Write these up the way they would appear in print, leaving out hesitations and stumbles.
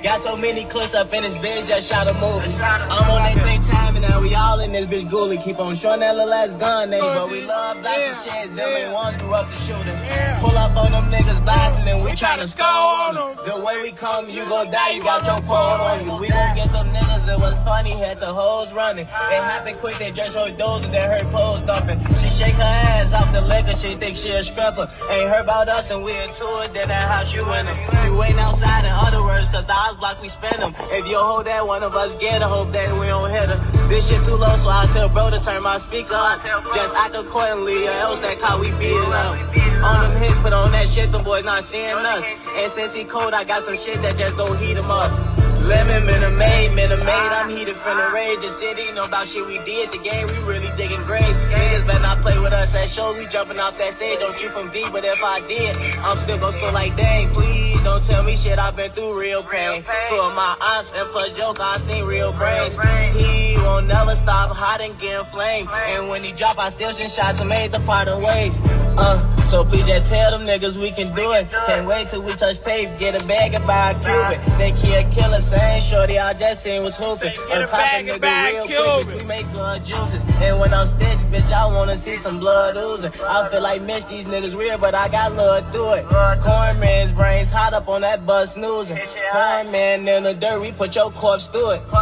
Got so many clips up in this bitch, just shot a movie. I'm on that same time and now we all in this bitch ghoulie. Keep on showing that little ass gun, nigga, but we love blast and shit. Them ain't ones grew up to shooting. Pull up on them niggas blasting and we try to score on them. The way we come, you gon' die, you got your pole on you. We gon' get them niggas, it was funny, had the hoes running. It happened quick, they just heard those and then heard poles dumping. She shake her ass off the liquor, she think she a stripper. Ain't heard about us and we into it, then that how she winning. You ain't outside in other words, cause the house block we spend them. If you hold that, one of us get her, hope that we don't hit her. This shit too low, so I tell bro to turn my speaker up. Just act accordingly, or else that how we beat it up. On them hits, but on that shit, them boys not seeing us. And since he cold, I got some shit that just gon' heat him up. Lemon, minute made, I'm heated from the rage. The city know about shit we did, the game, we really digging graves. Niggas better not play with us at shows, we jumping off that stage. Don't shoot from deep, but if I did, I'm still gon' score like dang. Please don't tell me shit, I've been through real pain. Two of my aunts and plus joke, I seen real brains. He won't never stop hot and getting flame. And when he drop, I still send shots and made the part of ways. So please just tell them niggas we can do it. Can't wait till we touch pave, get a bag and buy a Cuban. Think he a killer, same shorty I just seen was hooping. Get a bag and buy a Cuban. We make blood juices. And when I'm stitched, bitch, I wanna see some blood oozing. I feel like Mitch, these niggas real, but I got love through it. Cornman's brains hot up on that bus snoozing. Cornman in the dirt, we put your corpse through it.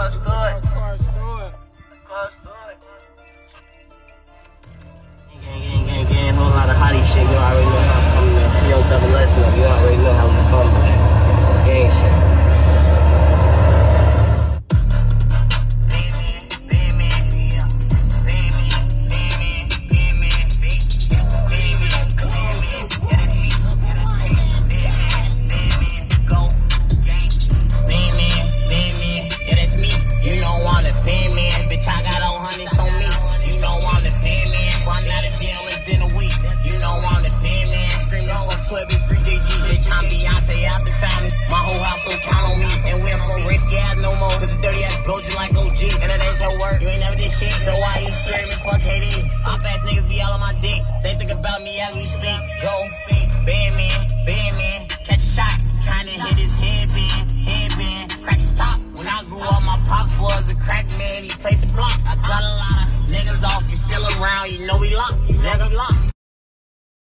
Gang, whole lot of hottie shit, you already know how I'm coming in. T.O.S.S. you already know how we coming. Gang shit. So why you screaming, fuck haters? Op ass niggas be all on my dick. They think about me as we speak. Go speak, band man, catch a shot. Trying to hit his headband, crack his top. When I grew up, my pops was a crack man. He played the block. I got a lot of niggas off, you still around, you know we locked, nigga locked.